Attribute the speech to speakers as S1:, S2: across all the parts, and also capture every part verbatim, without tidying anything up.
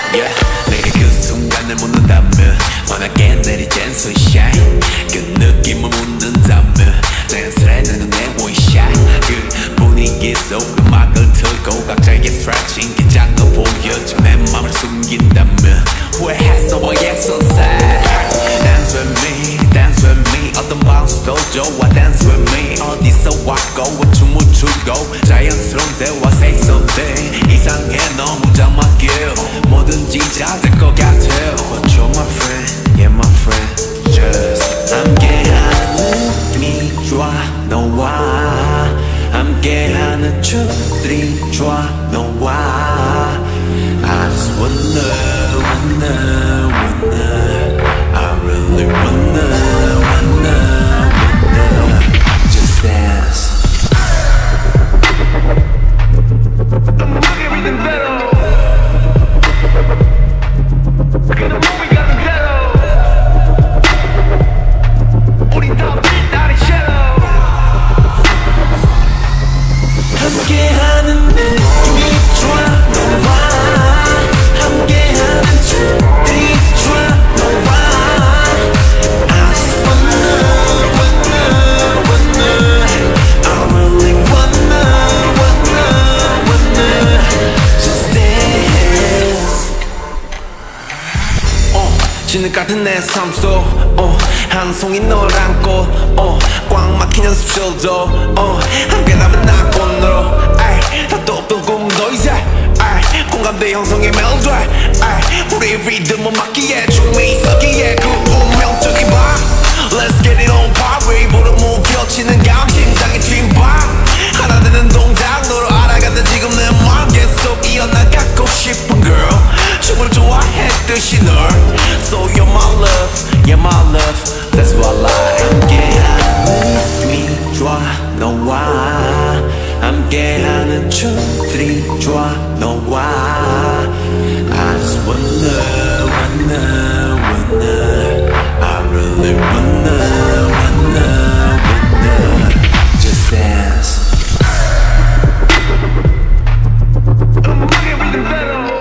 S1: yeah. 내가 그 순간을 묻는다면 환하게 내리쬐는 sunshine 그 느낌을 묻는다면 자연스레 나는 내 원샷 그 분위기 속 음악을 틀고 각자의 stretching 긴장을 보여줘 내 맘을 숨긴다면 후회했어 너의 sunset Dance with me, dance with me 어떤 bounce도 좋아 Dance with me 어디서 왔고 춤을 추고 자연스러운 대화 say something 이상해 너무 장막길 뭐든지 잘 될 것 같아 But you're my friend, yeah my friend Just 함께하는 느낌이 좋아 너와 함께하는 추억들이 좋아 너와 I just wanna, wanna, wanna I really wanna, wanna, wanna Just dance 음악의 리듬 대로 그 몸이 가는 대로 우리 다 빛나는 shadow 함께하는 느낌이 좋아 너와 함께하는 추억들이 좋아 너와 I just wanna, wanna, wanna I really wanna, wanna, wanna Just dance 어, 진흙 같은 내 삶 속 어, 한 송이 널 안고 어, 꽉 막힌 연습실도 어, 함께 남은 나고 너로 다또 없던 꿈도 이제 아이, 공감대 형성의 멜로디 우리 리듬을 맞기에 춤이 있었기에 그 운명적인 밤 Let's get it on party 보름 무뎌치는 감 심장의 뒷밤 하나 되는 동작 너로 알아간다 지금 내 맘 계속 이어나가고 싶은 girl 춤을 좋아했듯이 널 So you're my love, yeah my love That's what I like 함께하는 느낌이 좋아 너와 함께하는 춤들이 좋아 너와 I just wanna, wanna, wanna I really wanna, wanna, wanna Just dance 음악의 리듬 대로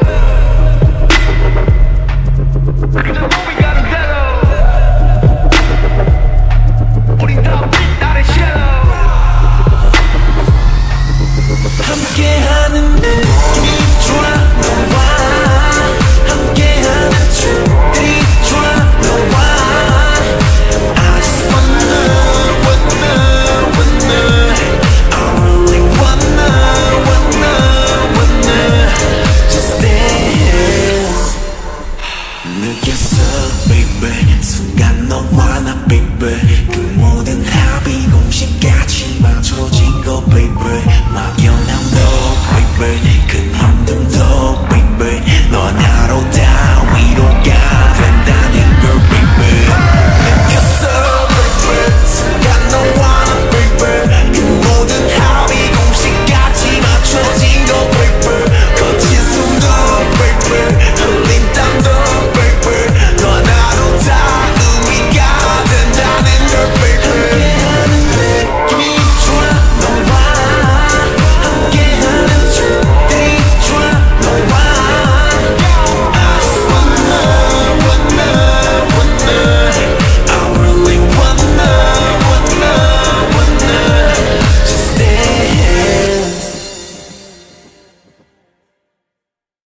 S1: 그저 몸이 가는 대로 우리 다 빛나는 shadow 함께하는 느낌이 좋아 너와 함께하는 추억들이 좋아 너와 I just wanna, wanna, wanna I really wanna, wanna, wanna Just dance 느꼈어 baby 순간 너와 나 baby 그 모든 합이 공식까지 맞춰진 거 baby 막연함도 baby 큰 힘듦도 baby 너 나로 다